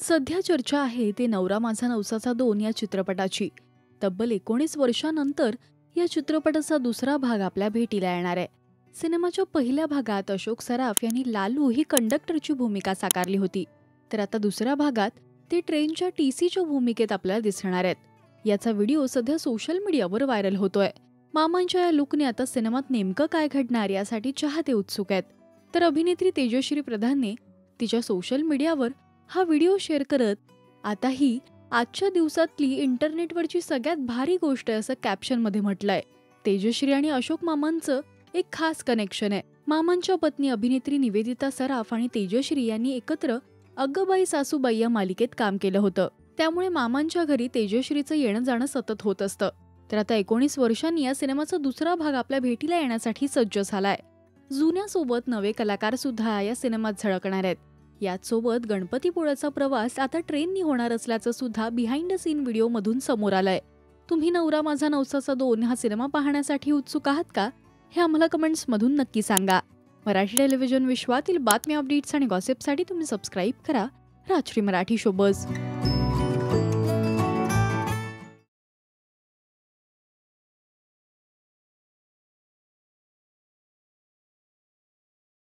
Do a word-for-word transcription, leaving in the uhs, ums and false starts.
सध्या चर्चा आहे ते नवरा माझा नवसाचा दोन या चित्रपटाची. तब्बल एकोणीस वर्षांनंतर या चित्रपटाचा दुसरा भाग आपल्या भेटीला येणार आहे. सिनेमाच्या पहिल्या भागात अशोक सराफ यांनी लालू ही कंडक्टरची भूमिका साकारली होती, तर आता दुसऱ्या भागात ते ट्रेनच्या टीसीच्या भूमिकेत आपल्याला दिसणार आहेत. याचा व्हिडिओ सध्या सोशल मीडियावर व्हायरल होतोय. मामांच्या या लुकने आता सिनेमात नेमकं काय घडणार यासाठी चाहते उत्सुक आहेत. तर अभिनेत्री तेजश्री प्रधानने तिच्या सोशल मीडियावर हा व्हिडिओ शेअर करत आता ही आजच्या दिवसातली इंटरनेटवरची सगळ्यात भारी गोष्ट आहे असं कॅप्शनमध्ये म्हटलंय. तेजश्री आणि अशोक मामांचं एक खास कनेक्शन आहे. मामांच्या पत्नी अभिनेत्री निवेदिता सराफ आणि तेजश्री यांनी एकत्र अग्गबाई सासूबाई या मालिकेत काम केलं होतं. त्यामुळे मामांच्या घरी तेजश्रीचं येणं जाणं सतत होत असतं. तर आता एकोणीस वर्षांनी या सिनेमाचा दुसरा भाग आपल्या भेटीला येण्यासाठी सज्ज झालाय. जुन्यासोबत नवे कलाकार सुद्धा या सिनेमात झळकणार आहेत. याचसोबत गणपतीपुळ्याचा प्रवास आता ट्रेननी होणार असल्याचं सुद्धा बिहाइंड द सीन व्हिडिओ मधून समोर आलंय. तुम्ही नवरा माझा नवसाचा दोन हा सिनेमा पाहण्यासाठी उत्सुक आहात का? हे आम्हाला कमेंट्स मधून नक्की सांगा. मराठी टेलिव्हिजन विश्वातील बातम्या, अपडेट्स आणि गॉसिपसाठी तुम्ही सबस्क्राईब करा राजश्री मराठी शोबज.